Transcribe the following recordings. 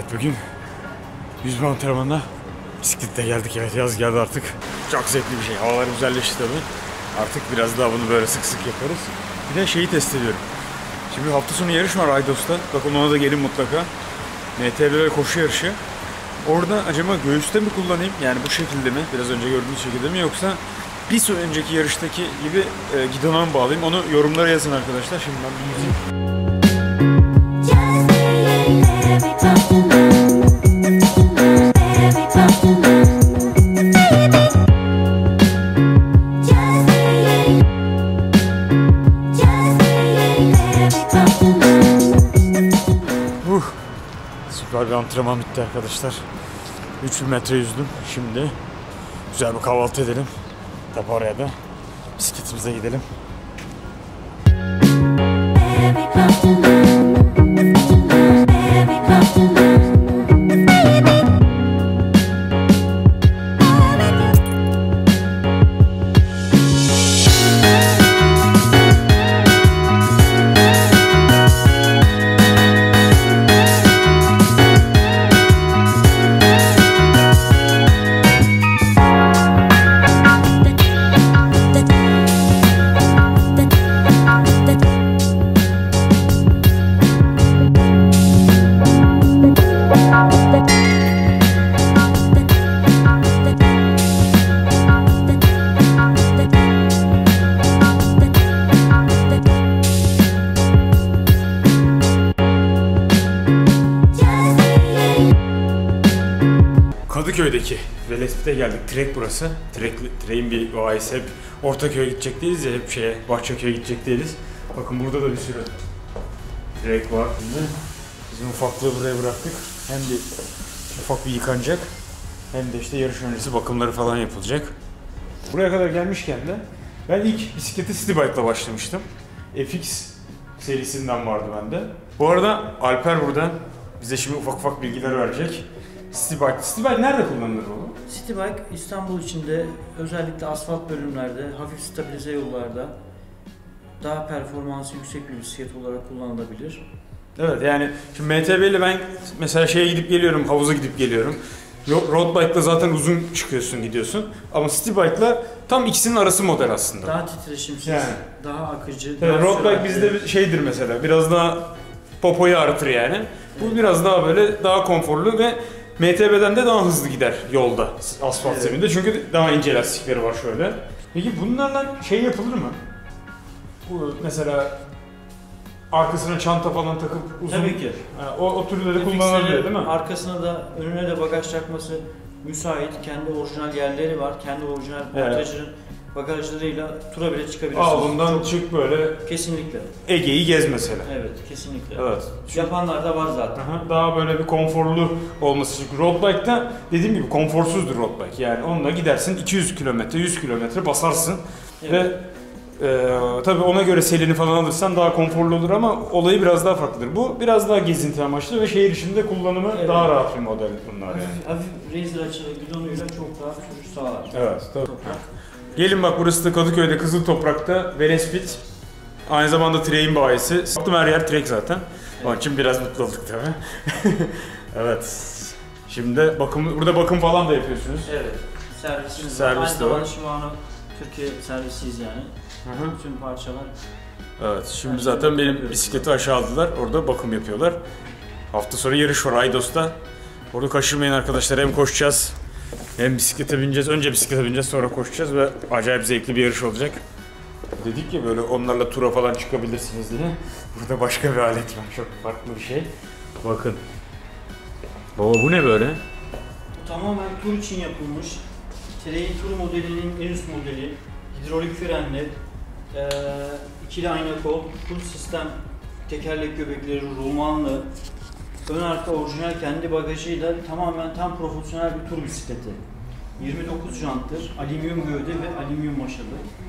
Bugün yüzme antrenmanına bisikletle geldik. Evet, yaz geldi artık. Çok zevkli bir şey. Havalar güzelleşti tabii. Artık biraz daha bunu böyle sık sık yaparız. Bir de şeyi test ediyorum. Şimdi hafta sonu yarış var Aydos'ta. Bakın ona da gelin mutlaka. MTB koşu yarışı. Orada acaba göğüste mi kullanayım? Yani bu şekilde mi? Biraz önce gördüğünüz şekilde mi? Yoksa bir önceki yarıştaki gibi gidona mı bağlayayım? Onu yorumlara yazın arkadaşlar. Şimdi ben bir yüzeyim. Süper bir antrenman bitti arkadaşlar. 3000 metre yüzdüm. Şimdi güzel bir kahvaltı edelim. Tabi oraya da bisikletimize gidelim. Kadıköy'deki Velespit'e geldik. Trek burası. Trek'in bir bayisi. Hep Ortaköy'e gidecek değiliz ya, hep Bahçeköy'e gidecek değiliz. Bakın burada da bir sürü trek var. Şimdi bizim ufaklığı buraya bıraktık. Hem bir ufak bir yıkanacak, hem de işte yarış öncesi bakımları falan yapılacak. Buraya kadar gelmişken de ben ilk bisiklete City Bike'la başlamıştım. FX serisinden vardı bende. Bu arada Alper burada bize şimdi ufak bilgiler verecek. City Bike nerede kullanılır oğlum? City Bike İstanbul içinde özellikle asfalt bölümlerde, hafif stabilize yollarda daha performansı yüksek bir bisiklet olarak kullanılabilir. Evet, yani şimdi MTB ile ben mesela şeye gidip geliyorum, havuza gidip geliyorum. Road Bike'la zaten uzun çıkıyorsun, gidiyorsun. Ama City Bike'la tam ikisinin arası model aslında. Daha titreşimsiz, yani daha akıcı. Evet, daha Road Bike bizde şeydir mesela, biraz daha popoyu ağrıtır yani. Evet. Bu biraz daha böyle daha konforlu ve MTB'den de daha hızlı gider yolda, asfalt zeminde. Çünkü daha ince lastikleri var şöyle. Peki bunlarla şey yapılır mı? Bu mesela arkasına çanta falan takıp uzun... Tabii ki. O türleri kullanılabiliyor değil mi? Arkasına da, önüne de bagaj takması müsait. Kendi orijinal yerleri var. Kendi orijinal montajının bagajlarıyla tura bile çıkabilirsiniz. Aa, bundan çık böyle. Kesinlikle. Ege'yi gez mesela. Evet, kesinlikle. Evet. Yapanlar da var zaten. Daha böyle bir konforlu olması. Çünkü road bike'da dediğim gibi konforsuzdur road bike. Yani onunla gidersin 200 kilometre, 100 kilometre basarsın. Evet. Ve tabii ona göre selini falan alırsan daha konforlu olur ama olayı biraz daha farklıdır. Bu biraz daha gezinti amaçlı ve şehir içinde kullanımı daha rahat bir model bunlar yani. Hafif racer açılı gidonuyla çok rahat sürüş sağlar. Evet, tabii. Gelin bak, burası da Kadıköy'de Kızıl Toprak'ta Velespit. Aynı zamanda Trek'in bayisi. Sattım, her yer Trek zaten. Onun için biraz mutlu olduk tabii. Evet. Şimdi burada bakım falan da yapıyorsunuz. Evet. Servis de var. Aynı zamanda Shimano Türkiye servisiyiz yani. Tüm parçalar. Evet. Şimdi zaten benim bisikleti aşağı aldılar. Orada bakım yapıyorlar. Hafta sonu yarış var Aydos'ta. Orada kaçırmayın arkadaşlar. Hem koşacağız, hem bisiklete bineceğiz. Önce bisiklete bineceğiz, sonra koşacağız ve acayip zevkli bir yarış olacak. Dedik ya böyle onlarla tura falan çıkabilirsiniz diye. Burada başka bir alet var. Çok farklı bir şey. Bakın. Baba bu ne böyle? Bu tamamen tur için yapılmış. Trek'in tur modelinin en üst modeli. Hidrolik frenli, ikili ayna kol, full sistem, tekerlek göbekleri rulmanlı, ön arka orijinal kendi bagajıyla tamamen tam profesyonel bir tur bisikleti. 29 janttır, alüminyum gövde ve alüminyum maşalı.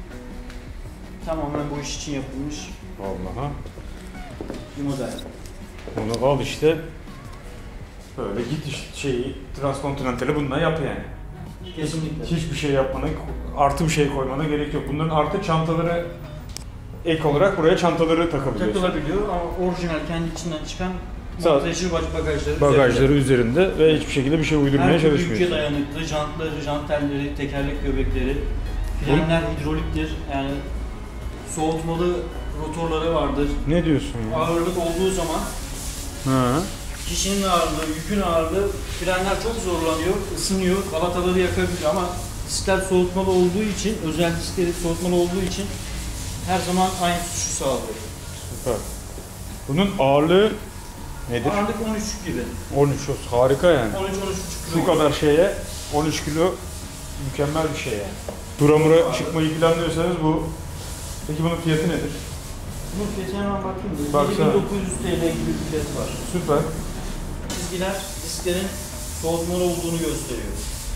Tamamen bu iş için yapılmış. Vallahi. Bir model. Onu al işte. Böyle git işte Transkontinental'e bununla yap yani. Kesinlikle. Hiçbir şey yapmana, artı bir şey koymana gerek yok. Bunların artı çantaları ek olarak buraya çantaları takabiliyorsun. Takılabiliyor ama orijinal kendi içinden çıkan Montajı bagajları bagajları üzerinde ve hiçbir şekilde bir şey uydurmaya her türlü çalışmıyoruz. yükle dayanıklı, jantları, jant telleri, tekerlek göbekleri, frenler hidroliktir. Yani soğutmalı rotorları vardır. Ne diyorsun ya? Ağırlık olduğu zaman Ha. kişinin ağırlığı, yükün ağırlığı, frenler çok zorlanıyor, ısınıyor, balataları yakabiliyor ama diskler soğutmalı olduğu için, özel diskleri soğutmalı olduğu için her zaman aynı tutuşu sağlıyor. Süper. Bunun ağırlığı nedir? Ağırlık 13 gibi. 13, harika yani. 13-13,5 Bu kilo. kadar şeye 13 kilo mükemmel bir şey yani. Duramura çıkmayı planlıyorsanız bu. Peki bunun fiyatı nedir? Bunun fiyatına hemen bakayım. Baksana. 7900 TL gibi bir fiyatı var. Süper. Çizgiler disklerin soğutmalı olduğunu gösteriyor.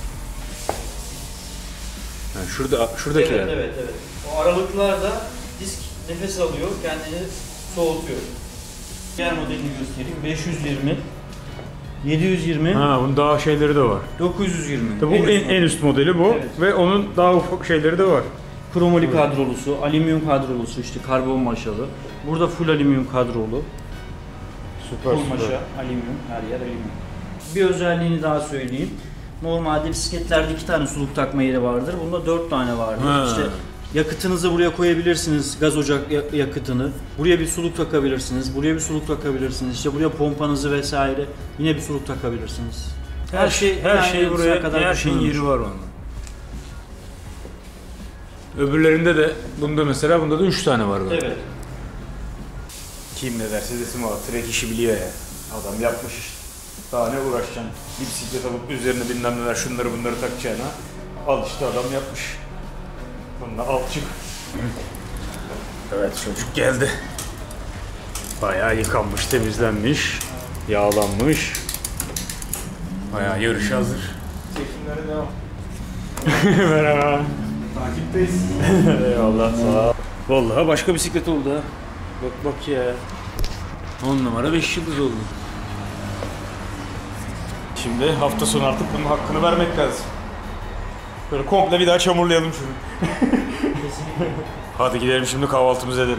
Yani şuradakiler. Evet. O aralıklarda disk nefes alıyor, kendini soğutuyor. Diğer modelini göstereyim. 520, 720, Ha, bunun daha şeyleri de var. 920. Tabii bu en üst modeli bu Evet. ve onun daha ufak şeyleri de var. Kromoli kadrolusu, alüminyum kadrolusu, işte karbon maşalı. Burada full alüminyum kadrolu. Süper Full maşa, alüminyum, her yer alüminyum. Bir özelliğini daha söyleyeyim. Normalde bisikletlerde 2 tane suluk takma yeri vardır. Bunda 4 tane vardır. Ha. İşte yakıtınızı buraya koyabilirsiniz, gaz ocak yakıtını. Buraya bir suluk takabilirsiniz, buraya bir suluk takabilirsiniz. İşte buraya pompanızı vesaire yine bir suluk takabilirsiniz. Her şey buraya kadar her şeyin düşünülmüş. yeri var onda. Öbürlerinde de bunda da 3 tane var galiba. Evet. Kim ne derse desin o trek işi biliyor ya. Adam yapmış işte. Daha ne uğraşacaksın? Bir bisiklet alıp üzerine bilmem neler şunları bunları takacağına. Al işte adam yapmış. Bununla al çık. Evet çocuk geldi. Bayağı yıkanmış, temizlenmiş, yağlanmış. Bayağı yarış hazır. Çekimlere devam. Merhaba. Takipteyiz. Eyvallah sağ ol. Vallahi başka bisiklet oldu ha. Bak ya. 10 numara 5 yıldız oldu. Şimdi hafta sonu artık bunun hakkını vermek lazım. Böyle komple bir daha çamurlayalım şunu. Hadi gidelim şimdi kahvaltımızı edelim.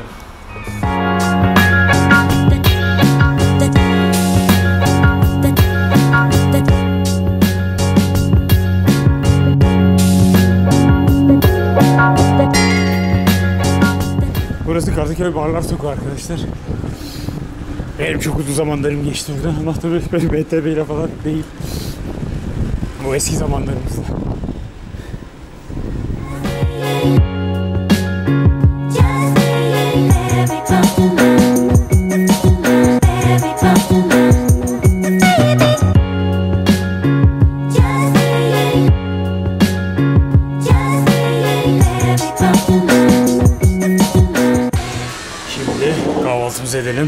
Burası Kadıköy Barlar Sokağı arkadaşlar. Benim çok uzun zamanlarım geçti burada ama tabii böyle BTB ile falan değil. Bu eski zamanlarımızda. Şimdi kahvaltımızı edelim.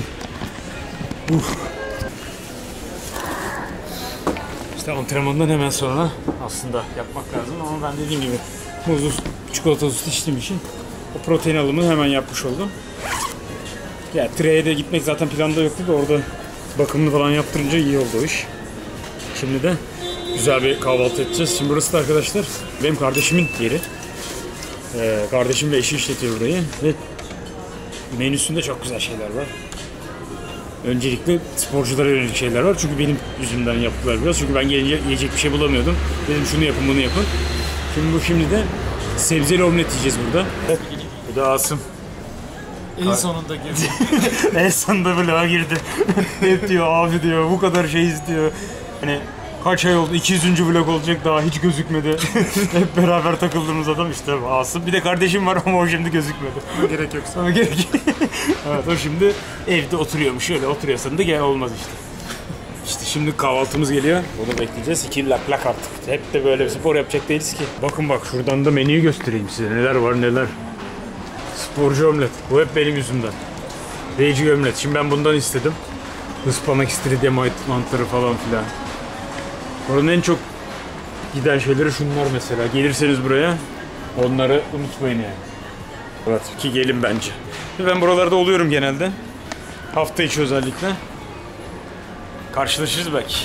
İşte antrenmandan hemen sonra aslında yapmak lazım ama ben dediğim gibi muzlu çikolatalı süt içtiğim için o protein alımını hemen yapmış oldum. Ya Tire'ye de gitmek zaten planda yoktu da orada bakımını falan yaptırınca iyi oldu o iş. Şimdi de güzel bir kahvaltı edeceğiz. Şimdi burası da arkadaşlar benim kardeşimin yeri. Kardeşim ve eşi işletiyor burayı ve menüsünde çok güzel şeyler var. Öncelikle sporculara yönelik şeyler var. Çünkü benim yüzümden yaptılar biraz. Çünkü ben gelince yiyecek bir şey bulamıyordum. Dedim şunu yapın bunu yapın. Şimdi de sebzeli omlet yiyeceğiz burada. Bu da Asım. En sonunda girdi. En sonunda vloga girdi. Hep diyor abi diyor bu kadar şey istiyor. Hani kaç ay oldu 200. vlog olacak daha hiç gözükmedi. Hep beraber takıldığımız adam işte Asım. Bir de kardeşim var ama o şimdi gözükmedi. Gerek yok. Ama gerek. Evet o şimdi evde oturuyormuş. Şöyle oturuyorsan da gel olmaz işte. İşte şimdi kahvaltımız geliyor. Bunu bekleyeceğiz. 2 lak lak artık. Hep de böyle bir spor yapacak değiliz ki. Bakın bak şuradan da menüyü göstereyim size. Neler var neler. Sporcu omlet. Bu hep benim yüzümden. Veggie omlet. Şimdi ben bundan istedim. Ispanak istiridye mantarı falan filan. Buranın en çok giden şeyleri şunlar mesela. Gelirseniz buraya onları unutmayın yani. Evet ki gelin bence. Ben buralarda oluyorum genelde. Hafta içi özellikle. Karşılaşırız belki.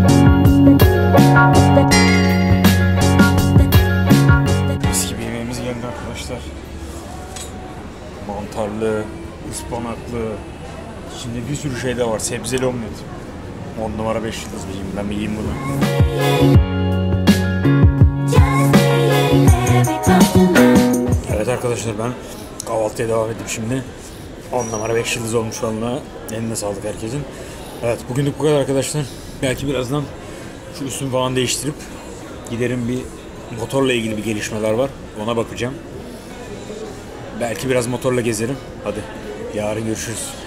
Mis gibi yemeğimiz geldi. İçinde bir sürü şey de var. Sebzeli omlet. 10 numara 5 yıldız diyeyim. Ben bir yiyeyim bunu. Evet arkadaşlar, ben kahvaltıya devam edip şimdi 10 numara 5 yıldız olmuş vallahi. Eline sağlık herkesin. Evet, bugünlük bu kadar arkadaşlar. Belki birazdan şu üstümü falan değiştirip giderim, bir motorla ilgili bir gelişmeler var. Ona bakacağım. Belki biraz motorla gezerim. Hadi yarın görüşürüz.